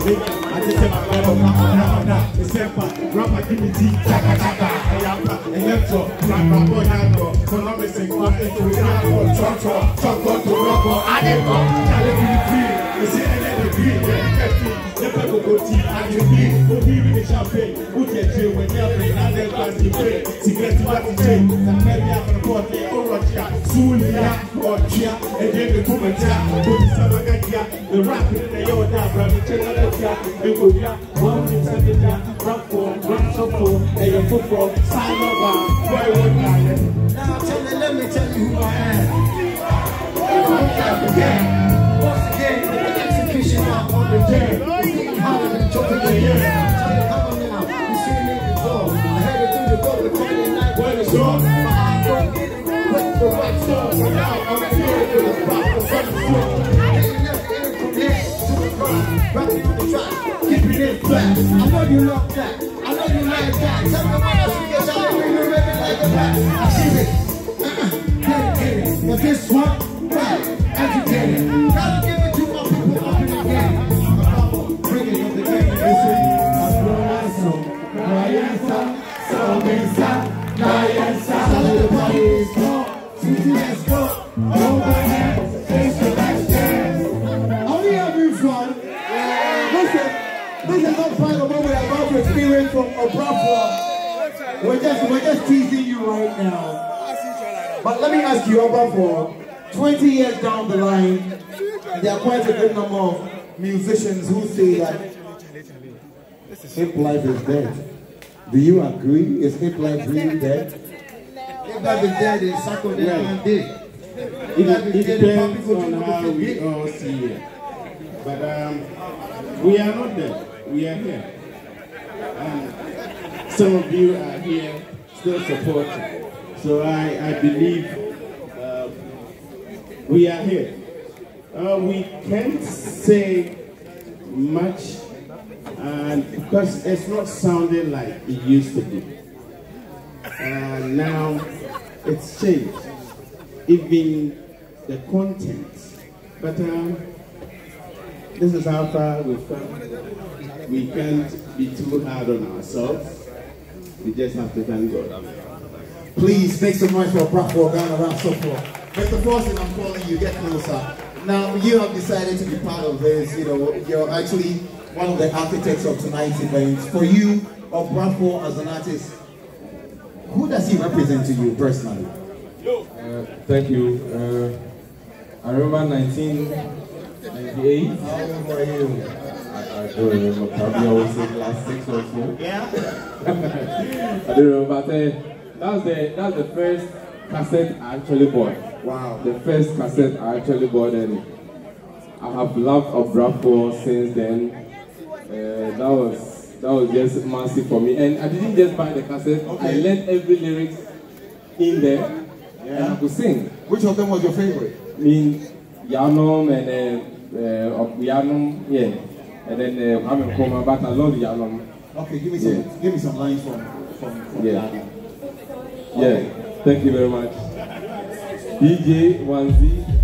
I just said my God, it's simple. Rapper, give me tea, chaka chaka. Electro, rapper, boy, I know. Columbus and Clark, into the yard, chop, to rubber, I never. Tell me free, you see, I let it be, never go tea, I can be, go be with the champagne, put your chill when you're playing, and then pass the way, to get to what you take, and maybe I'm gonna put the Orocha, Sulia, or Chia, and then the Kumata, put the Samagatia, the rap in the Yoda, Brother Chelatia, the Buya, one in Sabita, rap for, rap so for, and your football, sign over, where would I? Now let me tell you who I am. Once again, the execution now on the day. It's getting harder than jumping the air. Come on now, you see me before. I heard it through the door, the Friday night when it's on. I don't get it with the right song. Now I'm here with the pop of the floor. Getting left in from here to the front. Rapping on the track, keeping it flat. I know you love that. I know you like that. Tell me what else you get out of me, you're ready like a bat. I see it. Dedicated. But this one, right, educated. Gotta give it to my people up in the game. Bring it up the game. Listen, so the party is gone. Let's go. Hold my hands. It's the last dance. Are we having fun? This is not part of what we're about to experience from Obrafour. We're just teasing you right now. But let me ask you, Obrafour, 20 years down the line, there are quite a good number of musicians who say that hip life is dead. Do you agree? Is hip life really dead? Hip life is dead, it's Sako Dead. It depends on how we all see it. But we are not dead. We are here. Some of you are here still supporting. So I believe we are here. We can't say much because it's not sounding like it used to be. Now it's changed, even the content. But this is how far we've come. We can't be too hard on ourselves. We just have to thank God. Please make some noise for Obrafour, Ghana, around so forth. Mr. Forson, I'm calling you, get closer. Now, you have decided to be part of this, you know, you're actually one of the architects of tonight's event. For you, Obrafour as an artist, who does he represent to you personally? Thank you. I remember 1998. How old were you? I don't remember, probably I was in class 6 or so. Yeah? I don't remember, but that's the first cassette I actually bought. Wow. The first cassette I actually bought, and I have loved Obrafour since then. That was just massive for me. And I didn't just buy the cassette, okay. I learned every lyrics in there, yeah. And I could sing. Which of them was your favorite? I mean, Yanom and Yanom, yeah. And then I'm in coma, but I love Yanom. Okay, give me some lines from yeah. Yanom. Yeah, thank you very much. DJ 1Z.